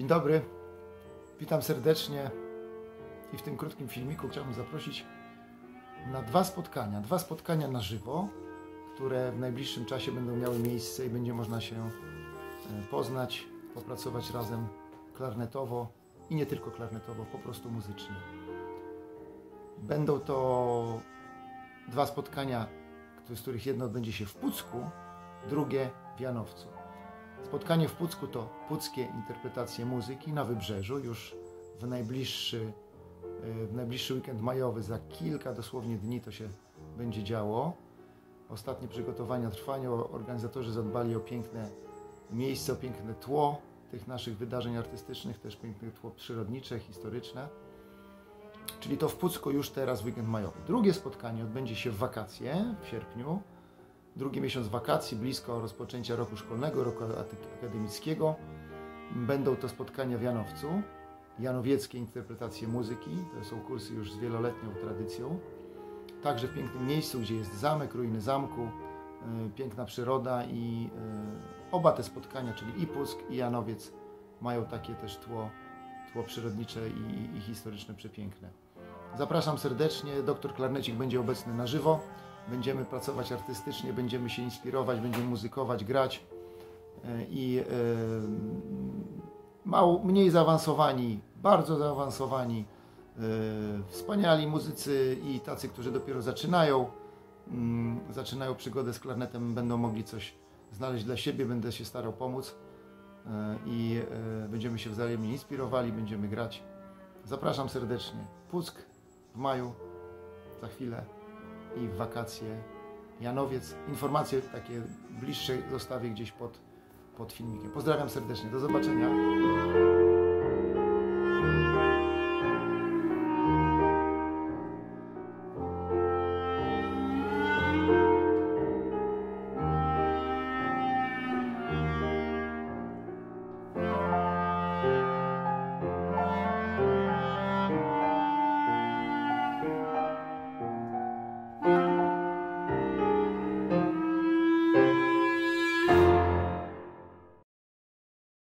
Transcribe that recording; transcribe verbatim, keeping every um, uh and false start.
Dzień dobry, witam serdecznie i w tym krótkim filmiku chciałbym zaprosić na dwa spotkania, dwa spotkania na żywo, które w najbliższym czasie będą miały miejsce i będzie można się poznać, popracować razem klarnetowo i nie tylko klarnetowo, po prostu muzycznie. Będą to dwa spotkania, z których jedno odbędzie się w Pucku, drugie w Janowcu. Spotkanie w Pucku to puckie interpretacje muzyki na Wybrzeżu, już w najbliższy, w najbliższy weekend majowy, za kilka dosłownie dni to się będzie działo. Ostatnie przygotowania trwają, organizatorzy zadbali o piękne miejsce, o piękne tło tych naszych wydarzeń artystycznych, też piękne tło przyrodnicze, historyczne. Czyli to w Pucku już teraz weekend majowy. Drugie spotkanie odbędzie się w wakacje, w sierpniu. Drugi miesiąc wakacji, blisko rozpoczęcia roku szkolnego, roku akademickiego. Będą to spotkania w Janowcu, janowieckie interpretacje muzyki. To są kursy już z wieloletnią tradycją. Także w pięknym miejscu, gdzie jest zamek, ruiny zamku, yy, piękna przyroda i yy, oba te spotkania, czyli i Puck, i Janowiec, mają takie też tło, tło przyrodnicze i, i historyczne przepiękne. Zapraszam serdecznie, doktor Klarnecik będzie obecny na żywo. Będziemy pracować artystycznie, będziemy się inspirować, będziemy muzykować, grać i yy, mało, mniej zaawansowani, bardzo zaawansowani, yy, wspaniali muzycy i tacy, którzy dopiero zaczynają, yy, zaczynają przygodę z klarnetem, będą mogli coś znaleźć dla siebie, będę się starał pomóc yy, i yy, będziemy się wzajemnie inspirowali, będziemy grać. Zapraszam serdecznie. Puck w maju, za chwilę. I w wakacje Janowiec. Informacje takie bliższe zostawię gdzieś pod, pod filmikiem. Pozdrawiam serdecznie. Do zobaczenia.